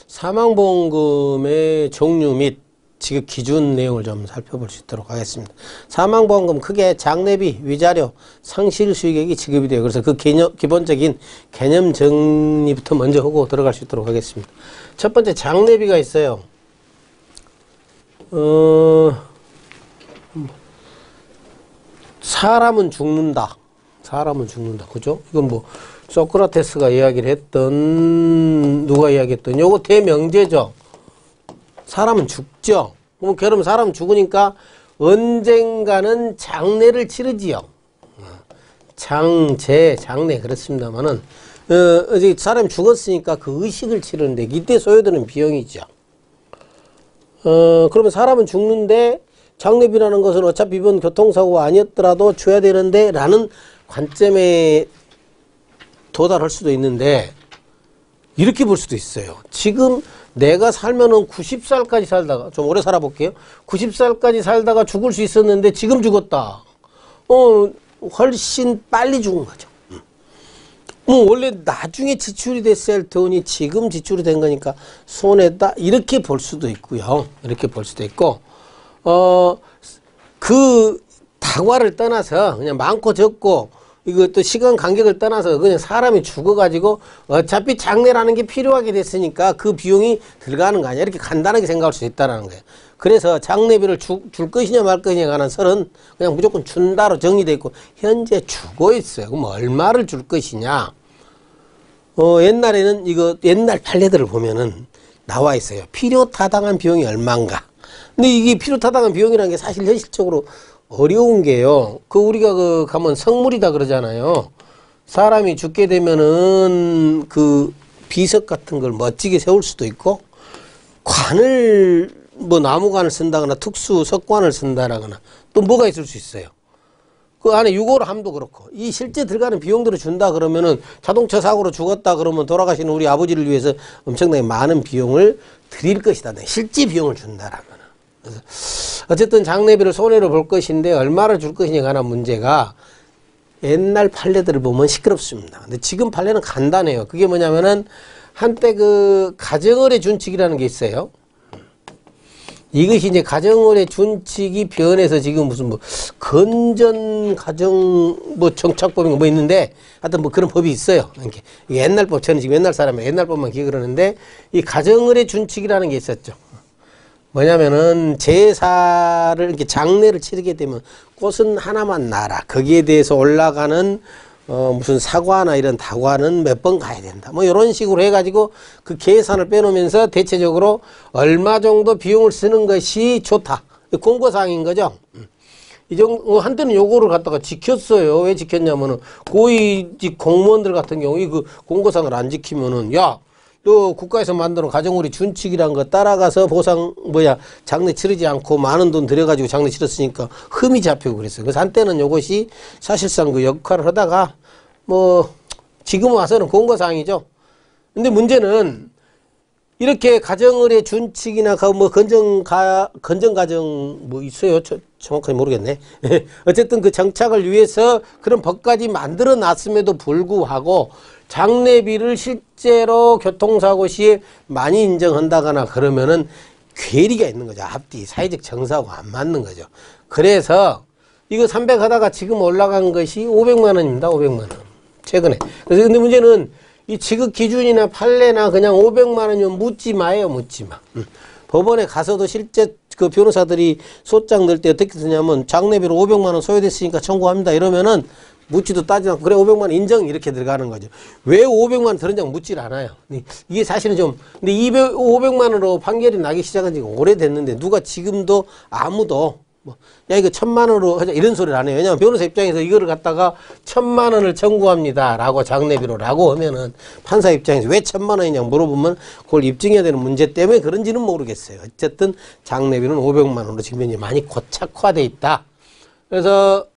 사망보험금의 종류 및 지급 기준 내용을 좀 살펴볼 수 있도록 하겠습니다. 사망보험금 크게 장례비, 위자료, 상실수익액이 지급이 돼요. 그래서 그 기본적인 개념 정리부터 먼저 하고 들어갈 수 있도록 하겠습니다. 첫 번째 장례비가 있어요. 사람은 죽는다. 사람은 죽는다. 그죠? 이건 뭐 소크라테스가 이야기를 했던, 누가 이야기했던, 요거 대명제죠. 사람은 죽죠. 그러면 사람은 죽으니까 언젠가는 장례를 치르지요. 장례 그렇습니다만은 사람이 죽었으니까 그 의식을 치르는데 이때 소요되는 비용이죠. 그러면 사람은 죽는데 장례비라는 것은 어차피 이번 교통사고가 아니었더라도 줘야 되는데 라는 관점에 도달할 수도 있는데 이렇게 볼 수도 있어요. 지금 내가 살면은 90살까지 살다가, 좀 오래 살아볼게요. 90살까지 살다가 죽을 수 있었는데 지금 죽었다. 훨씬 빨리 죽은 거죠. 원래 나중에 지출이 됐어야 할 돈이 지금 지출이 된 거니까 손해다. 이렇게 볼 수도 있고요. 이렇게 볼 수도 있고, 그 다과를 떠나서 그냥 많고 적고 이것도 시간 간격을 떠나서 그냥 사람이 죽어가지고 어차피 장례라는 게 필요하게 됐으니까 그 비용이 들어가는 거 아니야. 이렇게 간단하게 생각할 수 있다는 거예요. 그래서 장례비를 줄 것이냐 말 것이냐에 관한 설은 그냥 무조건 준다로 정리되어 있고 현재 주고 있어요. 그럼 얼마를 줄 것이냐. 옛날에는 옛날 판례들을 보면은 나와 있어요. 필요타당한 비용이 얼마인가. 근데 이게 필요타당한 비용이라는 게 사실 현실적으로 어려운 게요. 우리가 가면 성물이다 그러잖아요. 사람이 죽게 되면은 그 비석 같은 걸 멋지게 세울 수도 있고, 관을, 나무관을 쓴다거나 특수 석관을 쓴다거나 또 뭐가 있을 수 있어요. 그 안에 유골함도 그렇고, 이 실제 들어가는 비용들을 준다 그러면은 자동차 사고로 죽었다 그러면 돌아가시는 우리 아버지를 위해서 엄청나게 많은 비용을 드릴 것이다. 실제 비용을 준다라면. 그래서 어쨌든 장례비를 손해로 볼 것인데 얼마를 줄 것이냐에 관한 문제가 옛날 판례들을 보면 시끄럽습니다. 근데 지금 판례는 간단해요. 그게 뭐냐면은 한때 가정의례 준칙이라는 게 있어요. 이것이 이제 가정의례 준칙이 변해서 지금 무슨 건전 가정 정착법인가 있는데 하여튼 그런 법이 있어요. 이렇게 옛날 법, 저는 지금 옛날 사람이에요. 옛날 법만 기억을 하는데 이 가정의례 준칙이라는 게 있었죠. 뭐냐면은 제사를 이렇게 장례를 치르게 되면 꽃은 하나만 놔라. 거기에 대해서 올라가는 무슨 사과나 이런 다과는 몇 번 가야 된다. 이런 식으로 해가지고 그 계산을 빼놓으면서 대체적으로 얼마 정도 비용을 쓰는 것이 좋다. 공고사항인 거죠. 이 정도 한때는 요거를 갖다가 지켰어요. 왜 지켰냐면은 고위직 공무원들 같은 경우 그 공고사항을 안 지키면은 또 국가에서 만드는 가정의례 준칙이란 거 따라가서 장례 치르지 않고 많은 돈 들여가지고 장례 치렀으니까 흠이 잡히고 그랬어요. 그래서 한때는 요것이 사실상 그 역할을 하다가 지금 와서는 공고사항이죠. 근데 문제는 이렇게 가정의례 준칙이나 건전가정 있어요. 정확하게 모르겠네. 어쨌든 그 정착을 위해서 그런 법까지 만들어 놨음에도 불구하고 장례비를 실제로 교통사고 시에 많이 인정한다거나 그러면은 괴리가 있는 거죠. 앞뒤 사회적 정서하고 안 맞는 거죠. 그래서 이거 300 하다가 지금 올라간 것이 500만 원입니다. 500만 원. 최근에. 그래서 근데 문제는 이 지급 기준이나 판례나 그냥 500만 원이면 묻지 마요. 묻지 마. 법원에 가서도 실제 그 변호사들이 소장 낼 때 어떻게 쓰냐면 장례비로 500만 원 소요됐으니까 청구합니다. 이러면은 묻지도 따지도 않고 그래 500만 원 인정 이렇게 들어가는 거죠. 왜 500만 원 들었냐고 묻질 않아요. 이게 사실은 근데 500만 원으로 판결이 나기 시작한 지가 오래됐는데 누가 지금도 아무도 이거 1000만 원으로 하자 이런 소리를 안 해요. 왜냐하면 변호사 입장에서 이거를 갖다가 1000만 원을 청구합니다 라고 장례비로 라고 하면은 판사 입장에서 왜 1000만 원이냐고 물어보면 그걸 입증해야 되는 문제 때문에 그런지는 모르겠어요. 어쨌든 장례비는 500만 원으로 지금 이제 많이 고착화돼 있다. 그래서